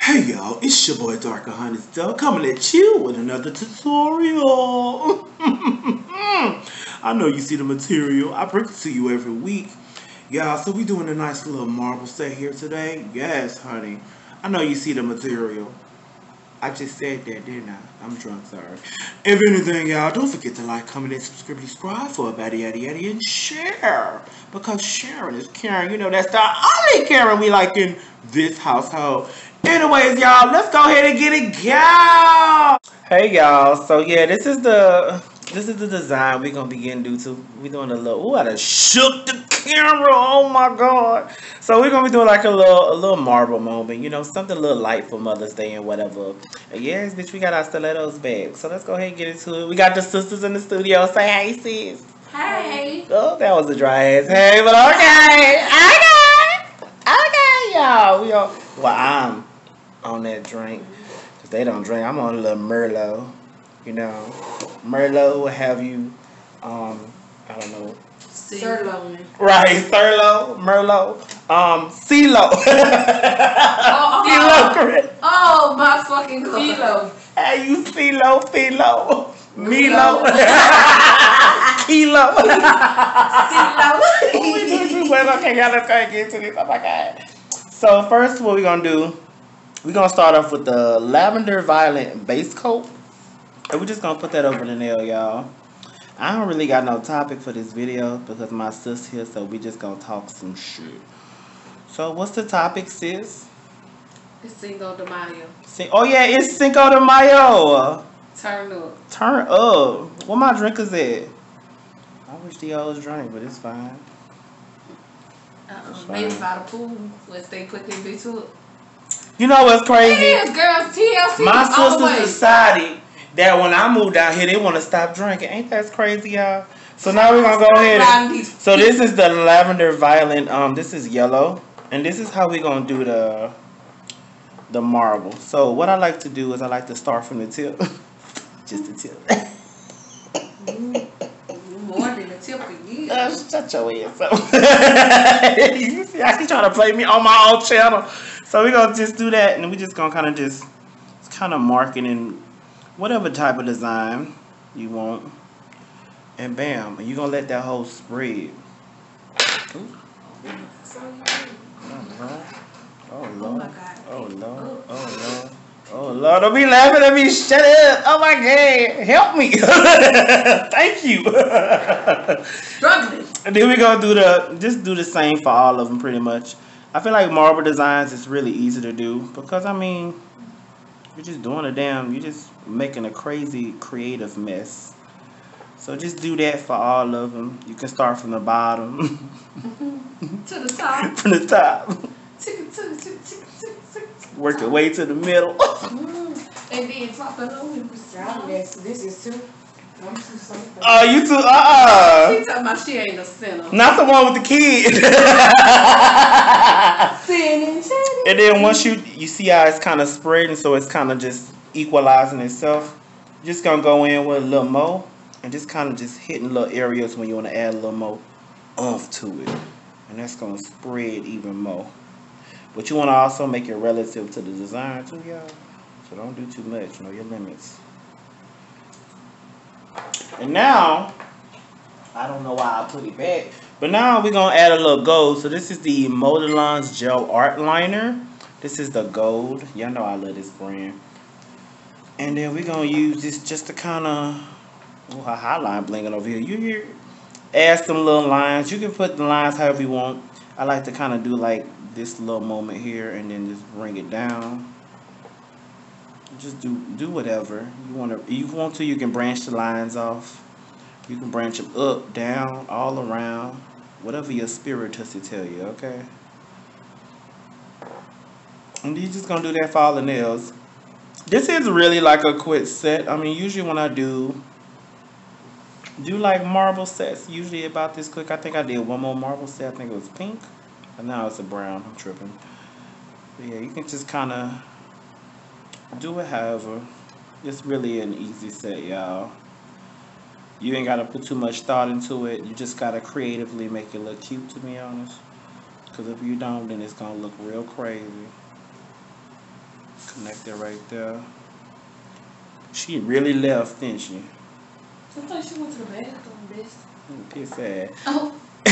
Hey y'all, it's your boy Darker Honey Stuff coming at you with another tutorial. I know you see the material. I bring it to you every week. Y'all, so we doing a nice little marble set here today. Yes, honey. I know you see the material. I just said that, didn't I? I'm drunk, sorry. If anything, y'all, don't forget to like, comment, and subscribe for a batty yaddy yaddy and share. Because sharing is caring. You know, that's the only caring we like in this household. Anyways, y'all, let's go ahead and get it, y'all. Hey, y'all. So yeah, this is the design we're gonna begin due to. We're doing a little. Ooh, I done shook the camera. Oh my god. So we're gonna be doing like a little marble moment. You know, something a little light for Mother's Day and whatever. And yes, bitch, we got our stilettos back. So let's go ahead and get into it. We got the sisters in the studio. Say hey, sis. Hey. Oh, that was a dry ass. Hey, but okay, y'all. We all. Well, I'm on that drink. Cause they don't drink. I'm on a little Merlot. You know, Merlot will have you, I don't know. Sirloin. Right, Thurlow, Merlot, CeeLo. Oh, my fucking god. CeeLo. Hey, you CeeLo, Philo, Milo, Kilo. CeeLo. Well, okay, y'all, let's go ahead and get into this. Oh my god. So first, what we're gonna do, we're gonna start off with the lavender violet base coat. And we're just gonna put that over the nail, y'all. I don't really got no topic for this video because my sis here, so we just gonna talk some shit. So what's the topic, sis? It's Cinco de Mayo. Oh yeah, it's Cinco de Mayo. Turn up. Turn up. Where my drink is at? I wish the others drank, but it's fine. Maybe by the pool, once they put their bitch up. You know what's crazy? It is, girls. TLC. My sisters decided that when I moved down here, they want to stop drinking. Ain't that crazy, y'all? So now we're going to go ahead. So this is the lavender violet. This is yellow. And this is how we're going to do the marble. So what I like to do is I like to start from the tip. Just the tip. More than the tip of you. Shut your ass up. You see how she's trying to play me on my own channel. So we're going to just do that. And we're just going to kind of mark it in whatever type of design you want. And bam. And you're going to let that whole spread. Ooh. Oh, Lord. Oh, my God. Oh, Lord. Oh, Lord. Oh, Lord. Don't be laughing at me. Shut up. Oh, my God. Help me. Thank you. Struggling. And then we're going to just do the same for all of them pretty much. I feel like marble designs is really easy to do because, I mean, you're just doing you're just making a crazy creative mess. So just do that for all of them. You can start from the bottom. To the top. From the top. Work your way to the middle. And then drop it over. This is too. I'm too something. Oh, you too. She talking about she ain't a sinner. Not the one with the kid. And then once you see how it's kind of spreading, so it's kind of just equalizing itself. You're just gonna go in with a little more and just kind of just hitting little areas when you want to add a little more oomph to it, and that's gonna spread even more. But you want to also make it relative to the design too, y'all. So don't do too much. Know your limits. And now, I don't know why I put it back, but now we're going to add a little gold. So this is the Modelon's Gel Art Liner. This is the gold. Y'all know I love this brand. And then we're going to use this just to kind of, her highline blinking over here. You hear it? Add some little lines. You can put the lines however you want. I like to kind of do like this little moment here and then just bring it down. Just do whatever you want to. You want to, you can branch the lines off. You can branch them up, down, all around, whatever your spirit has to tell you. Okay. And you're just gonna do that for all the nails. This is really like a quick set. I mean, usually when I do like marble sets, usually about this quick. I think I did one more marble set. I think it was pink, and now it's a brown. I'm tripping. But yeah, you can just kind of do it however. It's really an easy set, y'all. You ain't gotta put too much thought into it. You just gotta creatively make it look cute, to be honest. Because if you don't, then it's gonna look real crazy. Connect it right there. She really left, didn't she? I thought she went to the bathroom, bitch. Piss ass. Oh.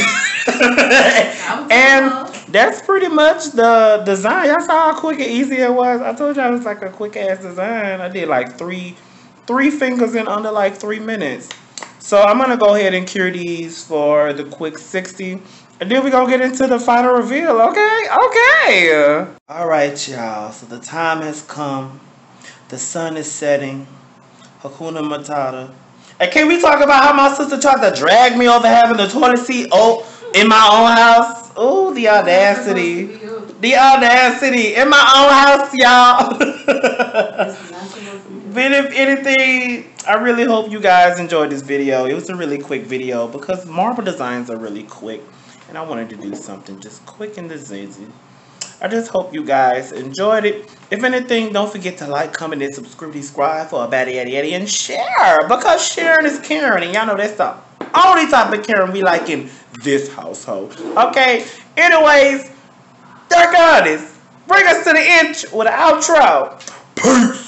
And that's pretty much the design. Y'all saw how quick and easy it was. I told y'all it was like a quick ass design. I did like three fingers in under like 3 minutes. So I'm gonna go ahead and cure these for the quick 60. And then we're gonna get into the final reveal, okay? Okay. Alright, y'all. So the time has come. The sun is setting. Hakuna Matata. And can we talk about how my sister tried to drag me over having the toilet seat in my own house? Oh, the audacity. The audacity. In my own house, y'all. But if anything, I really hope you guys enjoyed this video. It was a really quick video because marble designs are really quick. And I wanted to do something just quick and easy. I just hope you guys enjoyed it. If anything, don't forget to like, comment, and subscribe for a baddie, yaddy, and share. Because sharing is caring. And y'all know that's the only type of caring we like in this household. Okay? Anyways, Dark Goddess, bring us to the end with an outro. Peace.